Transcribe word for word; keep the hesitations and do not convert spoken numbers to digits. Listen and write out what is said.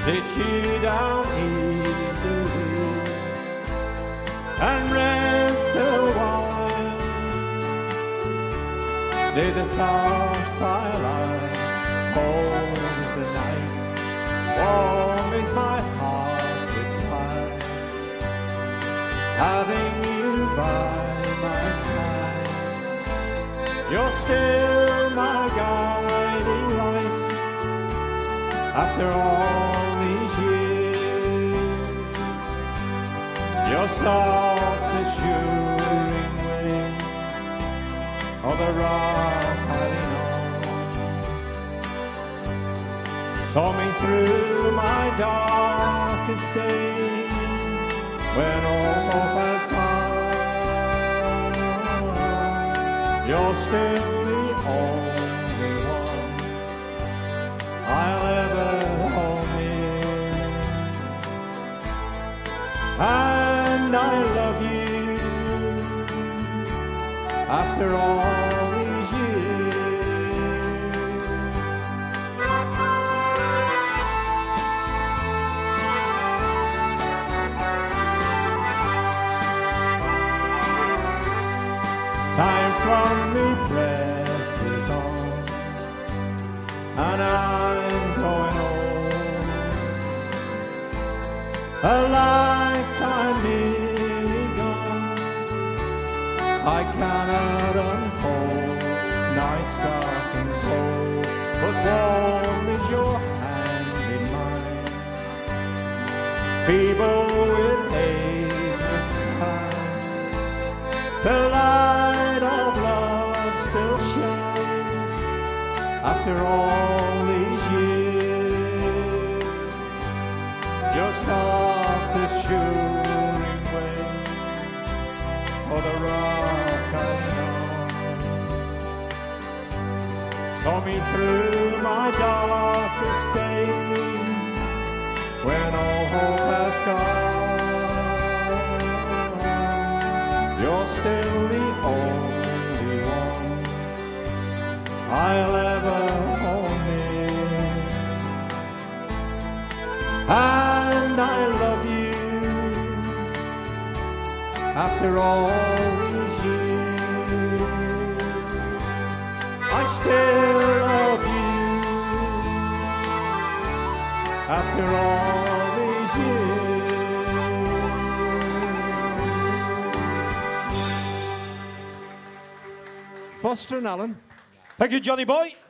sit you down easily and rest a while near the soft firelight. Cold is the night, warm is my heart with pride, having you by my side. You're still my guiding light after all these years. You're soft as shivering wind on the rock hiding on. Saw me through my darkest day when all hope has gone. You're still the only one I'll ever hold near, and I love you after all these years. Time from me presses on, and I'm going home. A lifetime nearly gone, I cannot unfold. Nights dark and cold, but warm is your hand in mine. Feeble with ageless time, the light of love still shines after all these years. You're soft as shivering wind or the rock I know. Saw me through my darkest days when all hope has gone. You're still the only one I'll ever hold near, and I love you after all these years. I still love you after all these years. Foster and Allen. Thank you, Johnny boy.